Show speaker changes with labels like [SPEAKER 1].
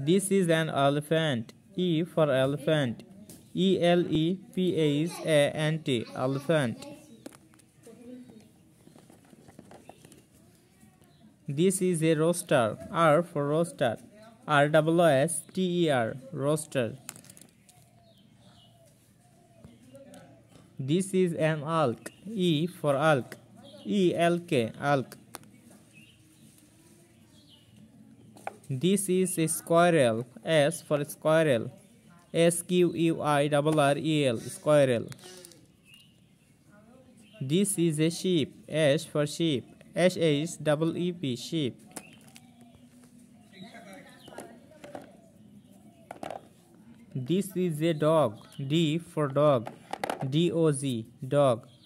[SPEAKER 1] This is an elephant. E for elephant. ELEPHANT, elephant. This is a rooster. R for rooster. ROOSTER, rooster. This is an elk. E for elk. ELK, elk. This is a squirrel. S for squirrel. SQUIRREL, squirrel. This is a sheep. S for sheep. SHEEP, sheep. This is a dog. D for dog. DOG, dog.